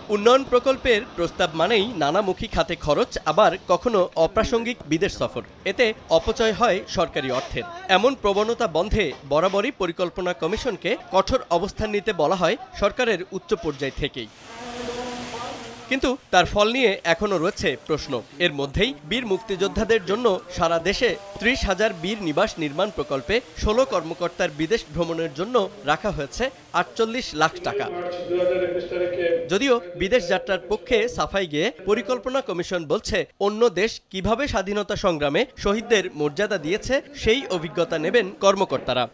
উন্নয়ন প্রকল্পের প্রস্তাব মানেই নানামুখী খাতে খরচ, আবার কখনো অপ্রাসঙ্গিক বিদেশ সফর। এতে অপচয় হয় সরকারি অর্থের। এমন প্রবণতা বন্ধে বরাবরই পরিকল্পনা কমিশনকে কঠোর অবস্থান নিতে বলা হয় সরকারের উচ্চ পর্যায় থেকেই। কিন্তু তার ফল নিয়ে এখনো রয়েছে প্রশ্ন। এর মধ্যেই বীর মুক্তিযোদ্ধাদের জন্য সারা দেশে ৩০,০০০ বীর নিবাস নির্মাণ প্রকল্পে ১৬ কর্মকর্তার বিদেশ ভ্রমণের জন্য রাখা হয়েছে ৪৮ লাখ টাকা। যদিও বিদেশ যাত্রার পক্ষে সাফাই গেয়ে পরিকল্পনা কমিশন বলছে, অন্য দেশ কিভাবে স্বাধীনতা সংগ্রামে শহীদদের মর্যাদা দিয়েছে সেই অভিজ্ঞতা নেবেন কর্মকর্তারা।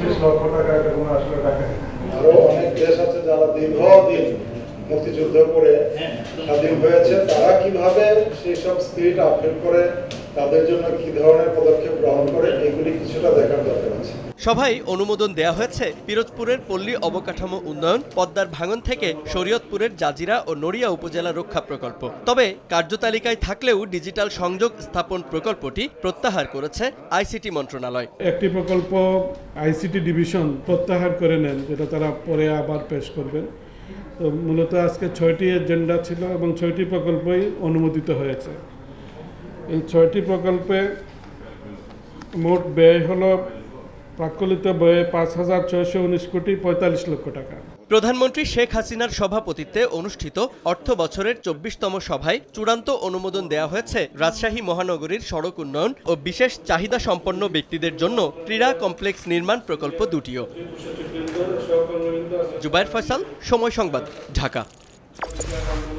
মুক্তিযুদ্ধ করে স্বাধীন হয়েছে, তারা কিভাবে সেই সব স্পিরিট আপডেট করে, তাদের জন্য কি ধরনের পদক্ষেপ গ্রহণ করে, এগুলি কিছুটা দেখার দরকার আছে। সভায় অনুমোদন দেয়া হয়েছে পিরোজপুরের পল্লী অবকাঠামো উন্নয়ন, পদ্মার ভাঙন থেকে শরীয়তপুরের জাজিরা ও নড়িয়া উপজেলা রক্ষা প্রকল্প। তবে কার্যতালিকায় থাকলেও ডিজিটাল সংযোগ স্থাপন প্রকল্পটি প্রত্যাহার করেছে আইসিটি মন্ত্রণালয়। একটি প্রকল্প আইসিটি ডিভিশন প্রত্যাহার করে নেন, যেটা তারা পরে আবার পেশ করবেন। তো মূলত আজকে 6টি এজেন্ডা ছিল এবং 6টি প্রকল্পই অনুমোদিত হয়েছে। এই 6টি প্রকল্পে মোট ব্যয় হলো প্রাক্কলিত ব্যয়ে ৫,৬১৯ কোটি ৪৫ লক্ষ টাকা। প্রধানমন্ত্রী শেখ হাসিনার সভাপতিত্বে অনুষ্ঠিত অর্থ বছরের ২৪তম সভায় চূড়ান্ত অনুমোদন দেওয়া হয়েছে রাজশাহী মহানগরীর সড়ক উন্নয়ন ও বিশেষ চাহিদা সম্পন্ন ব্যক্তিদের জন্য ক্রীড়া কমপ্লেক্স নির্মাণ প্রকল্প দুটিও। জুবায়ের ফয়সাল, সময় সংবাদ, ঢাকা।